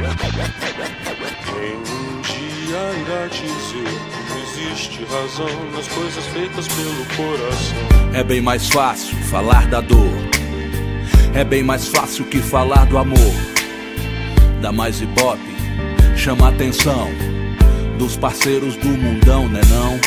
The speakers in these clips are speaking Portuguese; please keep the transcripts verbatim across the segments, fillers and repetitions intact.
Quem um dia irá dizer que não existe razão nas coisas feitas pelo coração? É bem mais fácil falar da dor, é bem mais fácil que falar do amor. Dá mais ibope, chama a atenção dos parceiros do mundão, né não?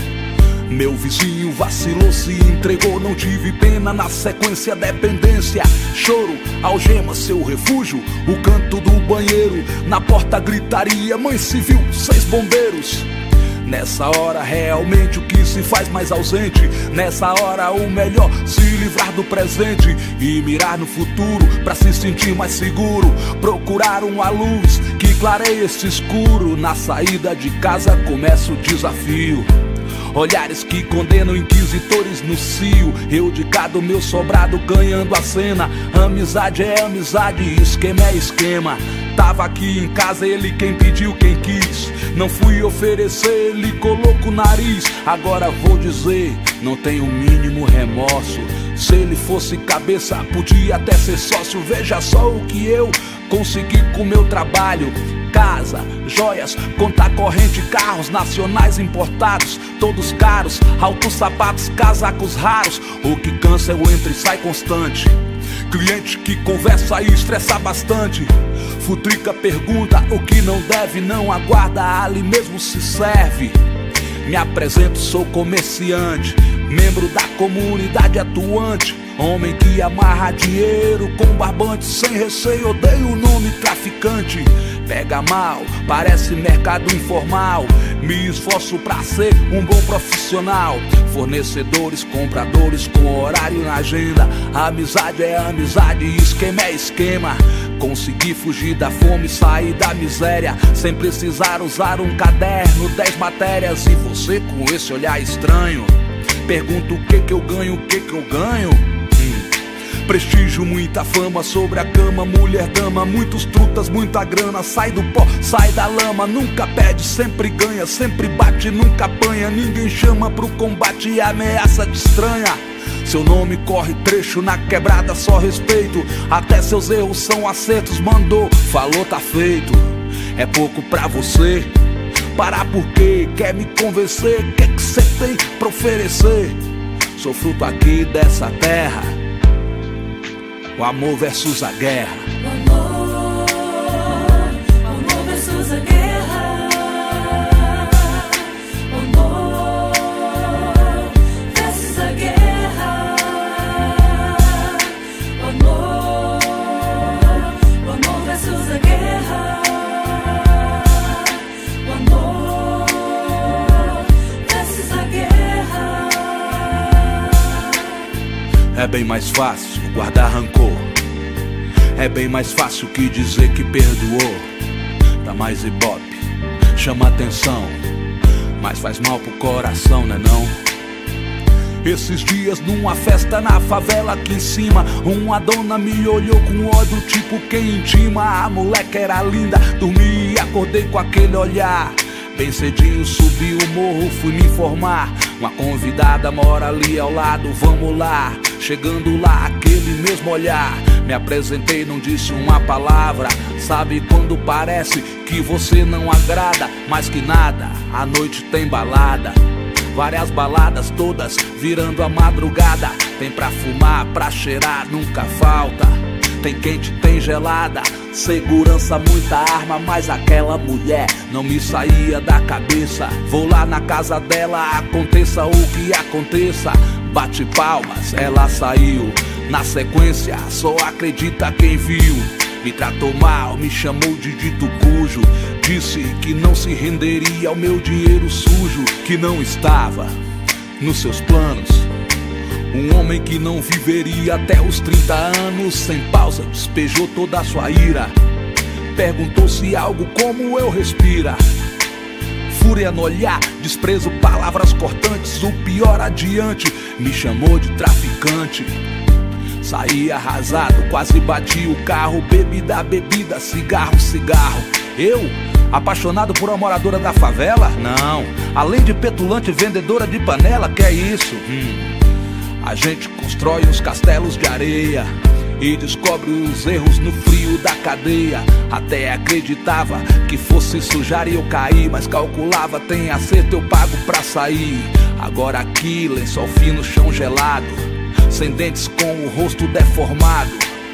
Meu vizinho vacilou, se entregou, não tive pena. Na sequência, dependência, choro, algema, seu refúgio, o canto do banheiro. Na porta, gritaria, mãe civil, seis bombeiros. Nessa hora, realmente o que se faz mais ausente. Nessa hora, o melhor, se livrar do presente e mirar no futuro, pra se sentir mais seguro. Procurar uma luz que clareie esse escuro. Na saída de casa, começa o desafio. Olhares que condenam inquisitores no cio. Eu de cada o meu sobrado ganhando a cena. Amizade é amizade, esquema é esquema. Tava aqui em casa, ele quem pediu, quem quis. Não fui oferecer, ele colocou o nariz. Agora vou dizer, não tenho o mínimo remorso. Se ele fosse cabeça, podia até ser sócio. Veja só o que eu consegui com meu trabalho. Casa, joias, conta corrente, carros nacionais importados, todos caros, altos sapatos, casacos raros. O que cansa é o entra e sai constante. Cliente que conversa e estressa bastante. Futrica pergunta o que não deve, não aguarda, ali mesmo se serve. Me apresento, sou comerciante, membro da comunidade atuante. Homem que amarra dinheiro com barbante, sem receio, odeio o nome traficante. Pega mal, parece mercado informal. Me esforço pra ser um bom profissional. Fornecedores, compradores com horário na agenda. Amizade é amizade, esquema é esquema. Consegui fugir da fome, sair da miséria, sem precisar usar um caderno, dez matérias. E você com esse olhar estranho pergunta o que que eu ganho, o que que eu ganho? Prestígio, muita fama sobre a cama, mulher dama, muitos trutas, muita grana. Sai do pó, sai da lama, nunca perde, sempre ganha, sempre bate, nunca apanha. Ninguém chama pro combate e ameaça de estranha. Seu nome corre trecho na quebrada, só respeito. Até seus erros são acertos, mandou, falou, tá feito. É pouco pra você parar porque quer me convencer. O que que cê tem pra oferecer? Sou fruto aqui dessa terra. O amor versus a guerra. O amor, o amor versus a guerra. O amor versus a guerra. O amor, o amor versus a guerra. O amor versus a guerra. É bem mais fácil guardar rancor, é bem mais fácil que dizer que perdoou. Dá mais ibope, chama atenção, mas faz mal pro coração, né não? Esses dias numa festa na favela aqui em cima, uma dona me olhou com ódio tipo quem intima. A moleca era linda, dormi e acordei com aquele olhar. Bem cedinho subi o morro, fui me informar. Uma convidada mora ali ao lado, vamos lá. Chegando lá, aquele mesmo olhar. Me apresentei, não disse uma palavra. Sabe quando parece que você não agrada? Mais que nada, a noite tem balada. Várias baladas, todas virando a madrugada. Tem pra fumar, pra cheirar, nunca falta. Tem quente, tem gelada, segurança, muita arma. Mas aquela mulher não me saía da cabeça. Vou lá na casa dela, aconteça o que aconteça. Bate palmas, ela saiu. Na sequência, só acredita quem viu. Me tratou mal, me chamou de dito cujo. Disse que não se renderia ao meu dinheiro sujo, que não estava nos seus planos. Um homem que não viveria até os trinta anos. Sem pausa, despejou toda a sua ira. Perguntou se algo como eu respira. Fúria no olhar, desprezo, palavras cortantes. O pior adiante, me chamou de traficante. Saí arrasado, quase bati o carro. Bebida, bebida, cigarro, cigarro. Eu, apaixonado por uma moradora da favela? Não, além de petulante, vendedora de panela, que é isso? Hum. A gente constrói uns castelos de areia e descobre os erros no frio da cadeia. Até acreditava que fosse sujar e eu cair, mas calculava, tem acerto, eu pago pra sair. Agora aqui, lençol fino, chão gelado, sem dentes com o rosto deformado,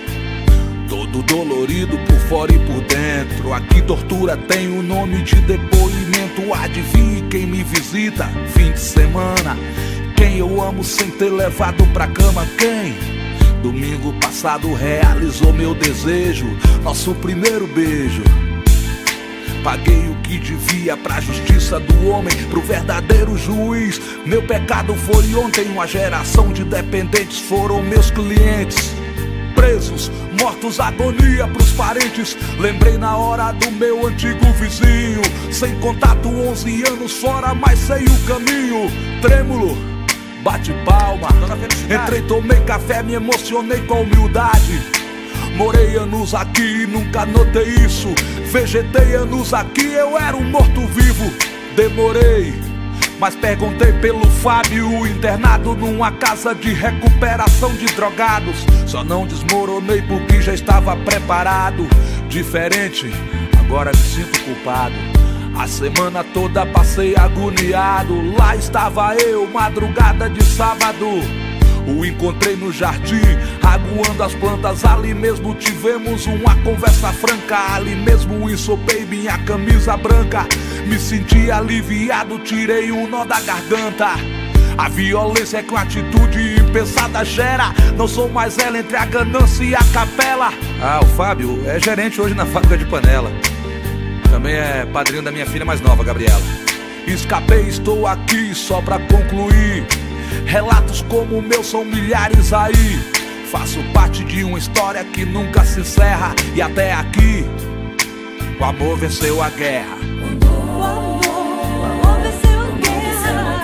todo dolorido por fora e por dentro. Aqui tortura tem o nome de depoimento. Adivinhe quem me visita fim de semana, quem eu amo sem ter levado pra cama. Quem domingo passado realizou meu desejo, nosso primeiro beijo. Paguei o que devia pra justiça do homem, pro verdadeiro juiz. Meu pecado foi ontem, uma geração de dependentes foram meus clientes. Presos, mortos, agonia pros parentes. Lembrei na hora do meu antigo vizinho, sem contato, onze anos fora, mas sei o caminho. Trêmulo, bate palma, entrei, tomei café, me emocionei com humildade. Morei anos aqui e nunca notei isso. Vegetei anos aqui, eu era um morto-vivo. Demorei, mas perguntei pelo Fábio, internado numa casa de recuperação de drogados. Só não desmoronei porque já estava preparado. Diferente, agora me sinto culpado. A semana toda passei agoniado. Lá estava eu, madrugada de sábado. O encontrei no jardim, aguando as plantas. Ali mesmo tivemos uma conversa franca. Ali mesmo ensopei minha camisa branca. Me senti aliviado, tirei um nó da garganta. A violência que uma atitude impensada gera. Não sou mais ela entre a ganância e a capela. Ah, o Fábio é gerente hoje na fábrica de panela. Também é padrinho da minha filha mais nova, Gabriela. Escapei, estou aqui só pra concluir. Relatos como o meu são milhares aí. Faço parte de uma história que nunca se encerra. E até aqui, o amor venceu a guerra. O amor, o amor venceu a guerra.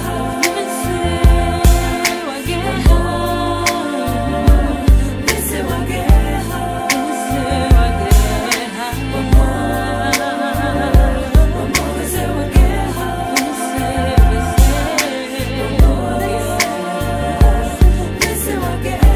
Venceu a guerra. Venceu a guerra. Venceu a guerra. O amor, o amor venceu a guerra. Venceu, venceu. O amor venceu a guerra.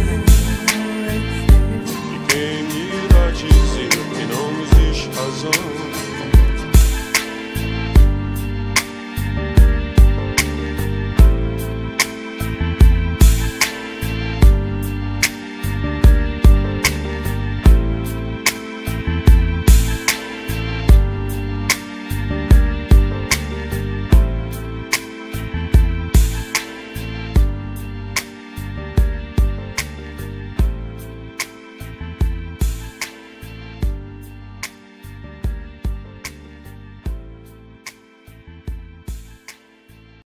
E quem irá dizer que não existe razão?